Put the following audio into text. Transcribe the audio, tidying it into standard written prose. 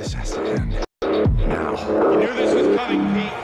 This has to end. Now. You knew this was coming, Pete.